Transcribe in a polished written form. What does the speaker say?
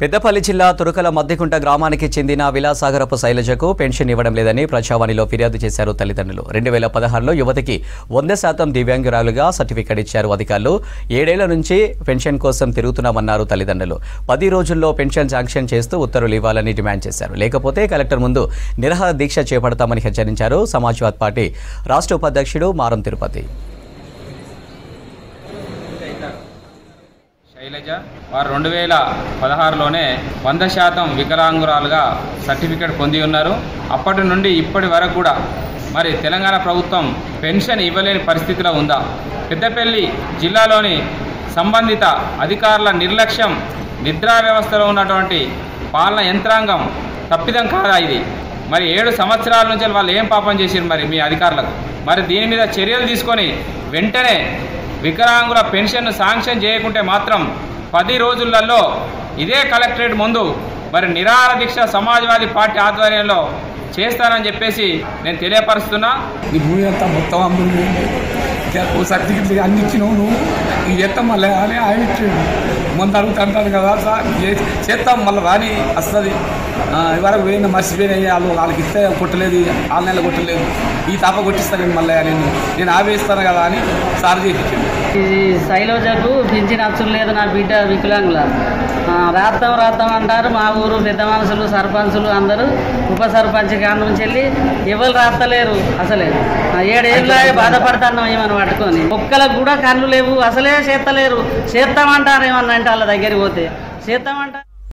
పెద్దపల్లి జిల్లా తురకల మద్దికుంట గ్రామానికి చెందిన విలాసాగరపు శైలజకు పెన్షన్ ఇవ్వడం లేదని ప్రజావాణిలో ఫిర్యాదు చేశారు తల్లిదండ్రులు. 2016లో యువతికి 100% దివ్యాంగురాలుగా సర్టిఫికెట్ ఇచ్చారు అధికారులు. 7 ఏళ్ల నుంచి పెన్షన్ కోసం తిరుగుతున్నామన్నారు తల్లిదండ్రులు. 10 రోజుల్లో పెన్షన్ శాంక్షన్ చేస్తూ ఉత్తర్వులు ఇవ్వాలని డిమాండ్ చేశారు. లేకపోతే కలెక్టర్ ముందు నిరాహార దీక్ష చేపడతామని హెచ్చరించారు. సమాజ్వాదీ పార్టీ రాష్ట్ర ఉపాధ్యక్షుడు మారం తిరుపతి. శైలజ వారు 2016లోనే 100% వికలాంగురాలుగా సర్టిఫికేట్ పొంది ఉన్నారు. అప్పటి నుండి ఇప్పటి వరకు కూడా మరి తెలంగాణ ప్రభుత్వం పెన్షన్ ఇవ్వలేని పరిస్థితిలో ఉందా? పెద్దపల్లి జిల్లాలోని సంబంధిత అధికారుల నిర్లక్ష్యం, నిద్రా వ్యవస్థలో ఉన్నటువంటి పాలన యంత్రాంగం తప్పిదం కాదా ఇది? మరి 7 సంవత్సరాల నుంచి వాళ్ళు ఏం పాపం చేశారు మరి మీ అధికారులకు? మరి దీని మీద చర్యలు తీసుకొని వెంటనే వికలాంగుల పెన్షన్ను శాంక్షన్ చేయకుంటే మాత్రం 10 రోజులలో ఇదే కలెక్టరేట్ ముందు మరి నిరాహార దీక్ష సమాజ్వాదీ పార్టీ ఆధ్వర్యంలో చేస్తానని చెప్పేసి నేను తెలియపరుస్తున్నా. ఈ భూమి అంతా మొత్తం అమ్ముంది, సర్టిఫికెట్ అన్ని ఇచ్చినావు, నువ్వు ఇది చేస్తాం మళ్ళీ అని ఆయన ఇచ్చాడు. ముందు అడుగుతుంటాను కదా సార్, చేస్తాం మళ్ళీ రాని వస్తుంది. ఇవరకు పోయిన మర్చిపోయినాయి, వాళ్ళకి ఇస్తే కొట్టలేదు, 6 నెలలు కొట్టలేదు, ఈ తాప కొట్టిస్తాను మళ్ళీ నేను ఆవేస్తాను కదా అని సార్ చేయించాడు. ఇది శైలజకు పింఛన్ అచ్చులు లేదు, నా బిడ్డ వికలాంగుల రాద్దాం అంటారు. మా ఊరు పెద్ద మనుషులు, సర్పంచులు అందరూ ఉప సర్పంచ్ కాడ నుంచి వెళ్ళి ఎవరు రాస్తలేరు. అసలే 7 ఏళ్ళ బాధపడుతున్నాం ఏమని పట్టుకొని. ఒక్కలకు కూడా కళ్ళు లేవు, అసలే చేస్తలేరు. చేస్తామంటారు ఏమన్నా అంటే వాళ్ళ దగ్గరికి పోతే చేస్తామంటారు.